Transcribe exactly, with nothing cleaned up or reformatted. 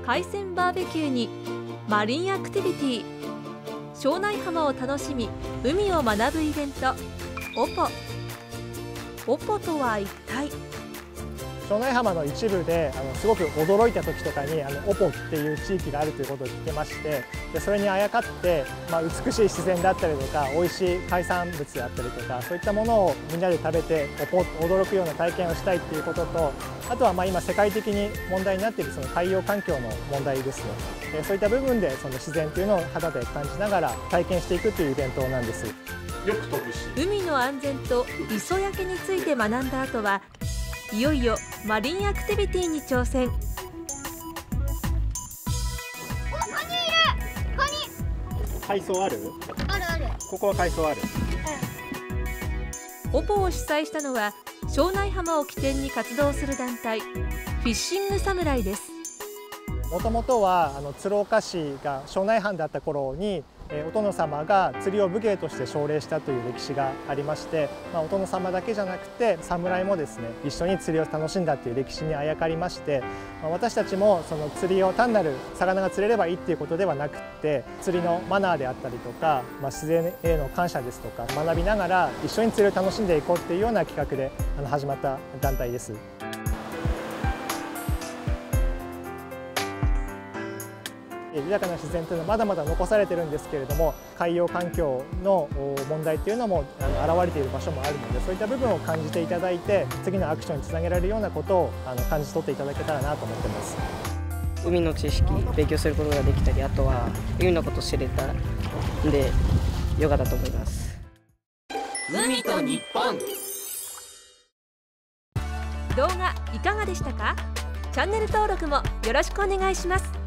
海鮮バーベキューにマリンアクティビティ、庄内浜を楽しみ海を学ぶイベントオポ。オポとは一体？ 庄内浜の一部であのすごく驚いた時とかにあのオポっていう地域があるということを聞きまして、でそれにあやかって、まあ、美しい自然だったりとか美味しい海産物だったりとかそういったものをみんなで食べてオポッと驚くような体験をしたいっていうことと、あとはまあ今世界的に問題になっているその海洋環境の問題ですね。そういった部分でその自然というのを肌で感じながら体験していくというイベントなんです。よく飛ぶし、 海の安全と磯焼けについて学んだ後はいよいよマリンアクティビティに挑戦。 ここにいる。ここに海藻ある？ あるある。 ここは海藻ある。 オポを主催したのは庄内浜を起点に活動する団体フィッシングサムライです。 もともとはあの鶴岡市が庄内藩だった頃にお殿様が釣りを武芸として奨励したという歴史がありまして、まあ、お殿様だけじゃなくて侍もですね一緒に釣りを楽しんだという歴史にあやかりまして、まあ、私たちもその釣りを単なる魚が釣れればいいっていうことではなくって釣りのマナーであったりとか、まあ、自然への感謝ですとか学びながら一緒に釣りを楽しんでいこうっていうような企画であの始まった団体です。豊かな自然というのはまだまだ残されてるんですけれども、海洋環境の問題というのもあの現れている場所もあるので、そういった部分を感じていただいて次のアクションにつなげられるようなことをあの感じ取っていただけたらなと思ってます。 海の知識勉強することができたり、あとは海のこと知れたんでよかったと思います。 海と日本。 動画いかがでしたか？チャンネル登録もよろしくお願いします。